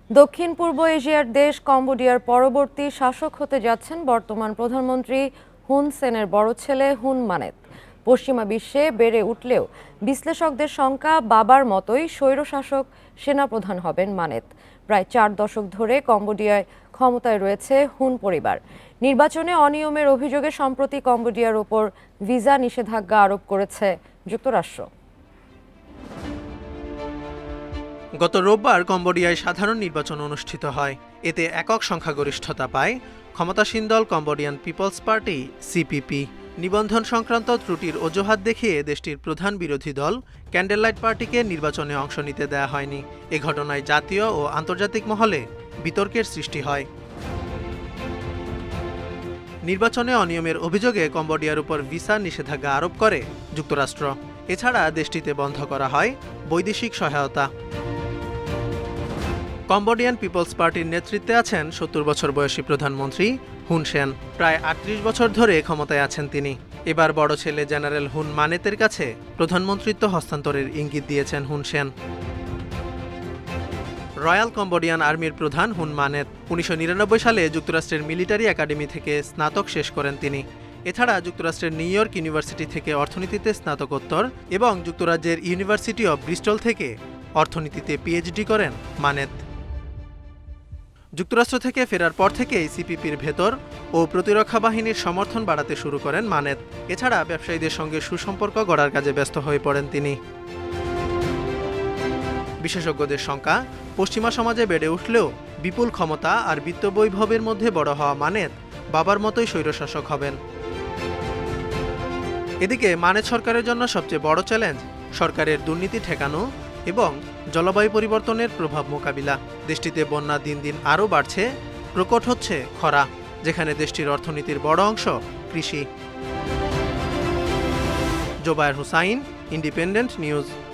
দক্ষিণ পূর্ব এশিয়ার দেশ কম্বোডিয়ার পরবর্তী শাসক হতে যাচ্ছেন বর্তমান প্রধানমন্ত্রী হুন সেনের বড় ছেলে হুন মানেত। পশ্চিমা বিশ্বে বেড়ে উঠলেও বিশ্লেষকদের শঙ্কা বাবার মতোই স্বৈরশাসক সেনাপ্রধান হবেন মানেত। প্রায় 4 দশক ধরে কম্বোডিয়ায় ক্ষমতায় রয়েছে হুন পরিবার। নির্বাচনে অনিয়মের অভিযোগে সম্প্রতি কম্বোডিয়ার ওপর ভিসা নিষেধাজ্ঞা আরোপ করেছে যুক্তরাষ্ট্র। গত রোববার কম্বোডিয়ায় সাধারণ নির্বাচন অনুষ্ঠিত হয়। এতে একক সংখ্যাগরিষ্ঠতা পায় ক্ষমতাসীন দল কম্বোডিয়ান পিপলস পার্টি সিপিপি। নিবন্ধন সংক্রান্ত ত্রুটির অজুহাত দেখিয়ে দেশটির প্রধান বিরোধী দল ক্যান্ডেললাইট পার্টিকে নির্বাচনে অংশ নিতে দেয়া হয়নি। এ ঘটনায় জাতীয় ও আন্তর্জাতিক মহলে বিতর্কের সৃষ্টি হয়। নির্বাচনে অনিয়মের অভিযোগে কম্বোডিয়ার উপর ভিসা নিষেধাজ্ঞা আরোপ করে যুক্তরাষ্ট্র। এছাড়া দেশটিতে বন্ধ করা হয় বৈদেশিক সহায়তা। কম্বোডিয়ান পিপলস পার্টির নেতৃত্বে আছেন 70 বছর বয়সী প্রধানমন্ত্রী হুন সেন। প্রায় 38 বছর ধরে ক্ষমতায় আছেন তিনি। এবার বড় ছেলে জেনারেল হুন মানেতের কাছে প্রধানমন্ত্রিত্ব হস্তান্তরের ইঙ্গিত দিয়েছেন হুন সেন। রয়্যাল কম্বোডিয়ান আর্মির প্রধান হুন মানেত 1999 সালে যুক্তরাষ্ট্রের মিলিটারি একাডেমি থেকে স্নাতক শেষ করেন তিনি। এছাড়া যুক্তরাষ্ট্রের নিউ ইয়র্ক ইউনিভার্সিটি থেকে অর্থনীতিতে স্নাতকোত্তর এবং যুক্তরাজ্যের ইউনিভার্সিটি অব ব্রিস্টল থেকে অর্থনীতিতে পিএইচডি করেন মানেত। যুক্তরাষ্ট্র থেকে ফেরার পর থেকেই সিপিপির ভেতর ও প্রতিরক্ষা বাহিনীর সমর্থন বাড়াতে শুরু করেন মানেত। এছাড়া ব্যবসায়ীদের সঙ্গে সুসম্পর্ক গড়ার কাজে ব্যস্ত হয়ে পড়েন তিনি। বিশেষজ্ঞদের শঙ্কা, পশ্চিমা সমাজে বেড়ে উঠলেও বিপুল ক্ষমতা আর বিত্তবৈভবের মধ্যে বড় হওয়া মানেত বাবার মতোই স্বৈরশাসক হবেন। এদিকে মানেত সরকারের জন্য সবচেয়ে বড় চ্যালেঞ্জ সরকারের দুর্নীতি ঠেকানো এবং জলবায়ু পরিবর্তনের প্রভাব মোকাবিলা। দেশটিতে বন্যা দিন দিন আরও বাড়ছে, প্রকট হচ্ছে খরা, যেখানে দেশটির অর্থনীতির বড় অংশ কৃষি। Zobayer Hussain, independent news.